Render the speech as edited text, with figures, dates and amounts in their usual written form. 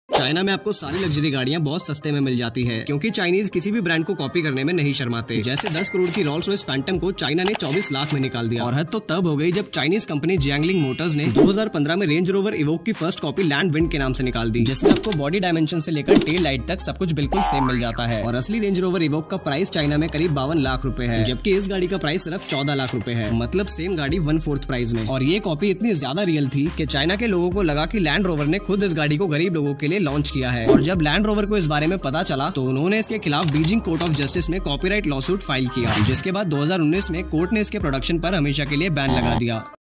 China में आपको सारी लग्जरी गाड़ियां बहुत सस्ते में मिल जाती है, क्योंकि चाइनीज किसी भी ब्रांड को कॉपी करने में नहीं शर्माते। जैसे 10 करोड़ की रोल्स रॉयस फैंटम को चाइना ने 24 लाख में निकाल दिया। और हद तो तब हो गई जब चाइनीज कंपनी जियांगलिंग मोटर्स ने 2015 में रेंज रोवर इवोक की फर्स्ट कॉपी लैंड विंड के नाम से निकाल दी, जिसमें आपको बॉडी डायमेंशन से लेकर टेल लाइट तक सब कुछ बिल्कुल सेम मिल जाता है। और असली रेंज रोवर इवोक का प्राइस चाइना में करीब 52 लाख रुपए है, जबकि इस गाड़ी का प्राइस सिर्फ 14 लाख रुपए है, मतलब सेम गाड़ी 1/4 प्राइस में। और ये कॉपी इतनी ज्यादा रियल थी कि चाइना के लोगों को लगा कि लैंड रोवर ने खुद इस गाड़ी को गरीब लोगों के लिए लॉन्च किया है। और जब लैंड रोवर को इस बारे में पता चला तो उन्होंने इसके खिलाफ बीजिंग कोर्ट ऑफ जस्टिस में कॉपीराइट लॉसूट फाइल किया, जिसके बाद 2019 में कोर्ट ने इसके प्रोडक्शन पर हमेशा के लिए बैन लगा दिया।